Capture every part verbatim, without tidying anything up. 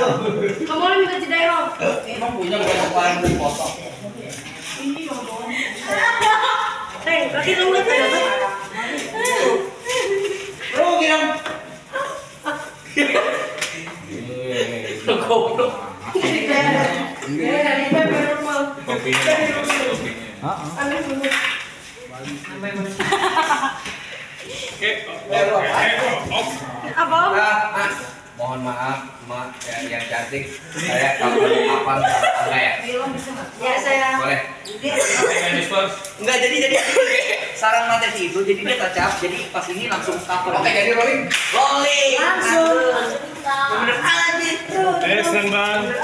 Kamu boleh minta jeda ya, Om? Emang punya banyak barang dipotong. Ini Om. Neng, kaki lu nggak ada tuh. Bro, kirim. Goblok. Dari baru mau. Kopinya. Aneh dulu. Oke. Apa Om? Nah, mohon maaf, Mak ya, yang cantik. Saya kamu apa enggak ya? Ya saya. Boleh. Enggak, jadi jadi sarang materi itu jadi dia tacap, jadi pas ini langsung cover. Oke, jadi rolling. Rolling. Langsung. Bener aja. Eh, senang banget. Bener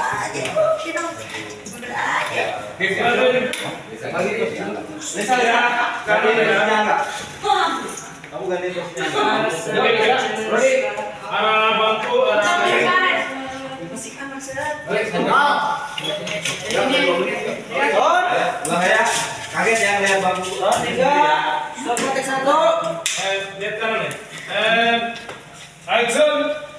aja. Bisa lagi. Bisa ya. Kamu ya. Kamu ganti posnya. Rolling. Arah bangku, arah Masih aman seret. Oh, bahaya. Kaget ya lihat bangku. Oh, tiga. Satu satu. Eh, lihat kanan ya. Eh, action.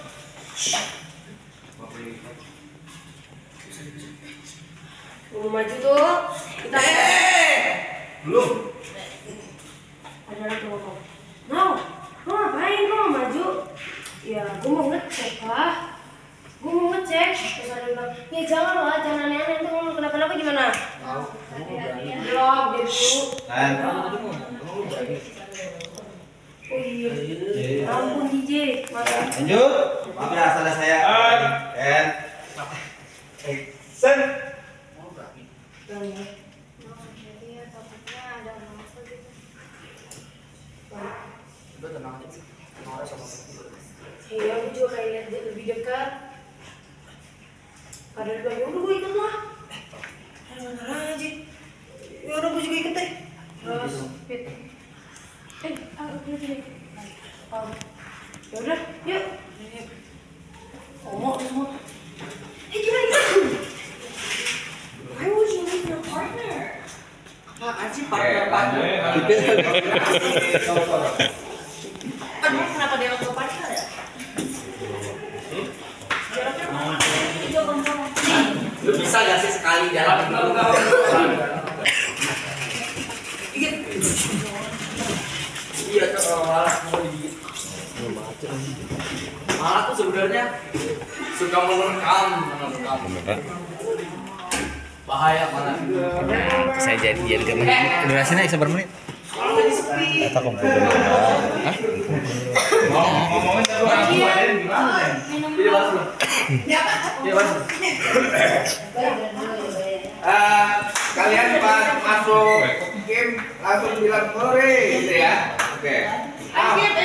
Mau maju tuh. Kita Belum. ada lagi ngomong. Mau, lu ngapain? Lu mau maju? Ya, gue mau ngecek lah. Gue mau ngecek. Terus ada bilang, ya jangan lah, jangan aneh-aneh. Nanti kalau kenapa-napa gimana? Belum, dia dulu. Kan. Oh iya. Ampun D J, maaf. Lanjut. Maaf ya, salah saya. Kan. Sen. Iya, aku juga kayak lihat dia lebih dekat. Padahal gue ya udah gue ikut lah. Ayo bener aja. Ya udah gue juga ikut deh. Terus, fit. Eh, aku pilih pilih. Oh, ya udah, yuk. Ngomong semua. Eh gimana gitu? Why would you leave your partner? Apaan sih partner partner? Aduh, kenapa dia waktu partner ya? Jaraknya mana? Itu kamu. Lu bisa gak sih sekali jalan dulu? Dikit. Iya tuh malah mau digigit. Malah tuh sebenarnya suka menerkam, menerkam. Bahaya malah. Saya jadi jadi kan durasinya bisa bermenit. Kata komputer. Hah? Ngomongin dulu gimana? Iya masuk. Iya masuk. Eh, kalian pas masuk game langsung bilang sore gitu ya. Oke.